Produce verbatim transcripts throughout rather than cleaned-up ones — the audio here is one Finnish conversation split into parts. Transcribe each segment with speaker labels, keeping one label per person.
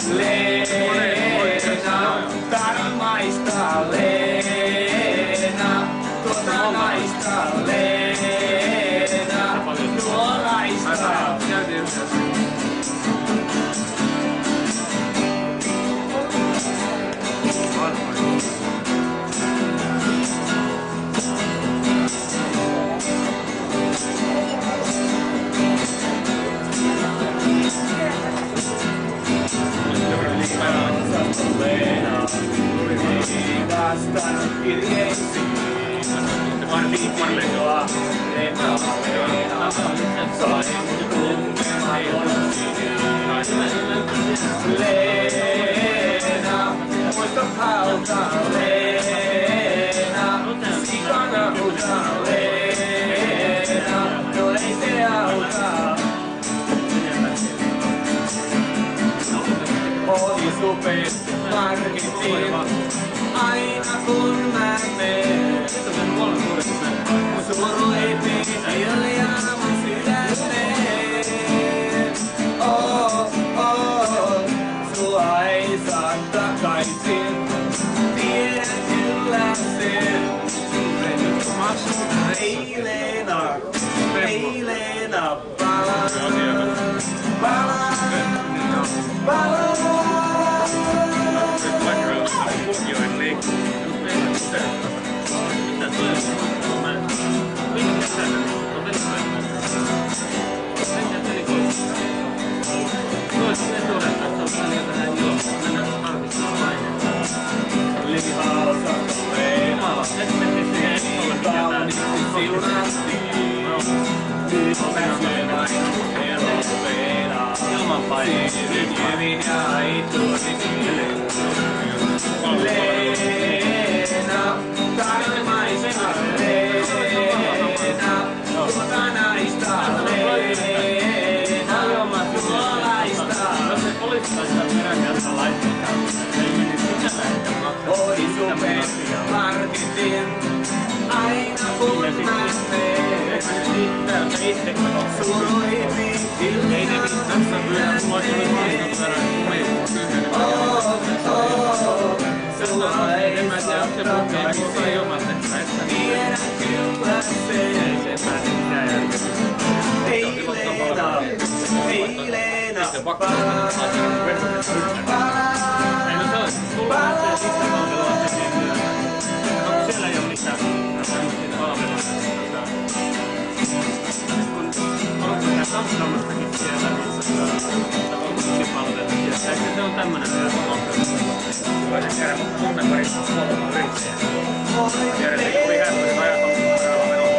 Speaker 1: Leena, tarmaista Leena, tuota naista Leena, nuolaista. Leena, ei vastannut kirjeisiin. Viikkoa, Leena, Leena, sain tuntemaan Leena, muistot hauta Leena, sikana huuta Leena, no ei se auta. Oli supermarketin, aina kun mä menen. Suru ei hiljaa mun sydämeen. Oh, oh, sua ei saa takaisin. Tiedän kyllä sen. Ei Leena, ei Leena, palaa, palaa, palaa. Leena, tarmaista Leena, tuota naista Leena, nuolaista. Oi supermarketin, aina kun mä menen. Suru ei hiljaa mun sydämeen. Oh, oh, sua ei saa takaisin. Tiedän kyllä sen. Ei Leena, ei Leena, palaa, palaa, palaa.
Speaker 2: Siellä ei ole mitään palvelua. Onko tämä Samsamastakin siellä, missä palvelut? Ehkä se on tämmönen vielä voisin käydä monen parissa huoltamaan yrittäjää. Tiedätte, kun oli hämmäinen ajatus, kun rahaa menossa.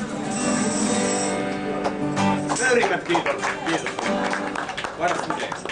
Speaker 1: Äärimmät kiitokset. Kiitos. Varmasti.